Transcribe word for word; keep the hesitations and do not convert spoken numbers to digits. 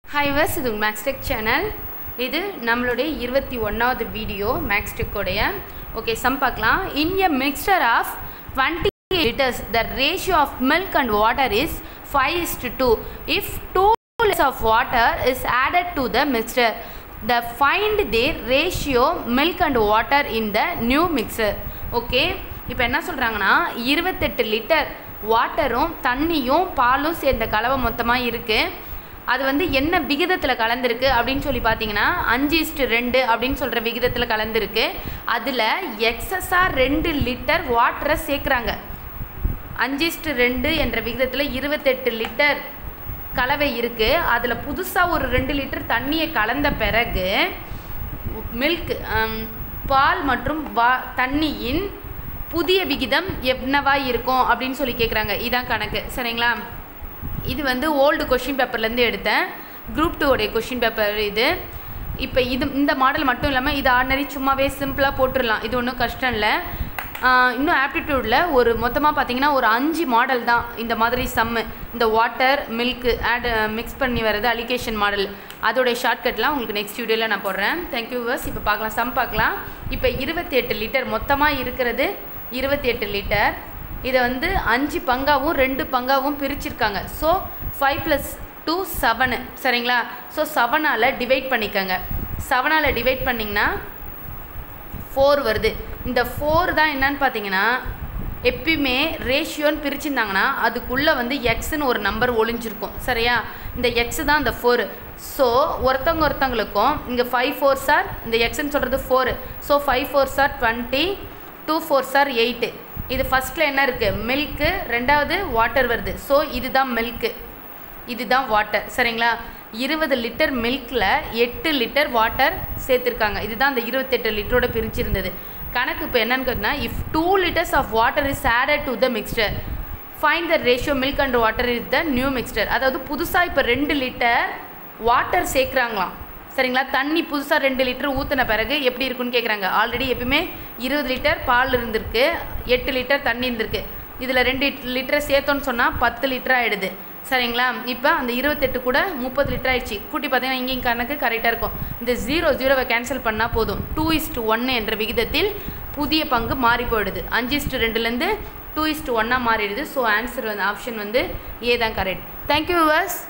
Hi viewers, இது Max Tech channel. இது நம்மளுடைய இருபத்தி ஒன்றாவது வீடியோ Max Tech உடைய. ஓகே, சம் பார்க்கலாம். In a mixture of twenty liters, the ratio of milk and water is five is to two. If two liters of water is added to the mixture, the find the ratio milk and water in the new mixer. Okay, இப்போ என்ன சொல்கிறாங்கன்னா இருபத்தெட்டு litre வாட்டரும் தண்ணியும் பாலும் சேர்ந்த கலவை மொத்தமாக இருக்குது. அது வந்து என்ன விகிதத்தில் கலந்துருக்கு அப்படின்னு சொல்லி பார்த்தீங்கன்னா அஞ்சு இஸ்டு ரெண்டு அப்படின்னு சொல்கிற விகிதத்தில் கலந்துருக்கு. அதில் எக்ஸஸாக ரெண்டு லிட்டர் வாட்டரை சேர்க்குறாங்க. அஞ்சு இஸ்டு ரெண்டு என்ற விகிதத்தில் இருபத்தெட்டு லிட்டர் கலவை இருக்குது. அதில் புதுசாக ஒரு ரெண்டு லிட்டர் தண்ணியை கலந்த பிறகு மில்க் பால் மற்றும் வா தண்ணியின் புதிய விகிதம் என்னவா இருக்கும் அப்படின்னு சொல்லி கேட்குறாங்க. இதான் கணக்கு, சரிங்களா? இது வந்து ஓல்டு கொஷின் பேப்பர்லேருந்து எடுத்தேன், குரூப் டூ உடைய கொஷின் பேப்பர் இது. இப்போ இது இந்த மாடல் மட்டும் இல்லாமல் இது ஆர்டினரி சும்மாவே சிம்பிளாக போட்டுடலாம், இது ஒன்றும் கஷ்டம் இல்லை. இன்னும் ஆப்டிடியூடில் ஒரு மொத்தமாக பார்த்தீங்கன்னா ஒரு அஞ்சு மாடல் தான் இந்த மாதிரி சம்மு. இந்த வாட்டர் மில்க்கு ஆட் மிக்ஸ் பண்ணி வர்றது அலிகேஷன் மாடல், அதோடைய ஷார்ட்கட்லாம் உங்களுக்கு நெக்ஸ்ட் வீடியோவில் நான் போடுறேன். Thank you viewers. இப்போ பார்க்கலாம், சம் பார்க்கலாம். இப்போ இருபத்தி எட்டு லிட்டர் மொத்தமாக இருக்கிறது இருபத்தி எட்டு லிட்டர். இதை வந்து அஞ்சு பங்காவும் ரெண்டு பங்காவும் பிரிச்சிருக்காங்க. So five plus two seven, சரிங்களா? ஸோ செவனால் டிவைட் பண்ணிக்கோங்க. செவனால் டிவைட் பண்ணிங்கன்னா ஃபோர் வருது. இந்த ஃபோர் தான் என்னன்னு பார்த்தீங்கன்னா எப்பயுமே ரேஷியோன்னு பிரிச்சுருந்தாங்கன்னா அதுக்குள்ளே வந்து எக்ஸுன்னு ஒரு நம்பர் ஒளிஞ்சிருக்கும், சரியா? இந்த எக்ஸு தான் இந்த ஃபோரு. ஸோ ஒருத்தவங்க ஒருத்தவங்களுக்கும் இங்கே ஃபைவ் ஃபோர் சார் இந்த எக்ஸுன்னு சொல்கிறது four. So five four sir twenty, two four sir eight. இது ஃபஸ்ட்டில் என்ன இருக்குது? மில்க்கு, ரெண்டாவது வாட்டர் வருது. ஸோ இதுதான் மில்க்கு, இதுதான் வாட்டர், சரிங்களா? இருபது லிட்டர் மில்கில் எட்டு லிட்டர் வாட்டர் சேர்த்துருக்காங்க. இதுதான் அந்த இருபத்தெட்டு லிட்டரோட பிரிச்சிருந்தது கணக்கு. இப்போ என்னன்னு கேட்டிங்கன்னா if two litres of water is added to the mixture, find the ratio milk and water is the new mixture. அதாவது புதுசாக இப்போ ரெண்டு லிட்டர் வாட்டர் சேர்க்குறாங்களாம், சரிங்களா? தண்ணி புதுசாக ரெண்டு லிட்டர் ஊற்றின பிறகு எப்படி இருக்குன்னு கேட்குறாங்க. ஆல்ரெடி எப்பயுமே இருபது லிட்டர் பால் இருந்திருக்கு, எட்டு லிட்டர் தண்ணி இருந்திருக்கு. இதில் ரெண்டு லிட்டரை சேர்த்தோன்னு சொன்னால் பத்து லிட்டர் ஆகிடுது, சரிங்களா? இப்போ அந்த இருபத்தெட்டு கூட முப்பது லிட்டர் ஆகிடுச்சு. கூட்டி பார்த்தீங்கன்னா இங்கேயும் கணக்கு கரெக்டாக இருக்கும். இந்த ஜீரோ ஜீரோவை கேன்சல் பண்ணால் போதும். டூ இஸ்டு ஒன்று என்ற விகிதத்தில் புதிய பங்கு மாறி போயிடுது. அஞ்சு இஸ்டு ரெண்டுலேருந்து டூ இஸ்டு ஒன்னாக மாறிடுது. ஸோ ஆன்சர் வந்து ஆப்ஷன் வந்து ஏ தான் கரெக்ட். Thank you viewers.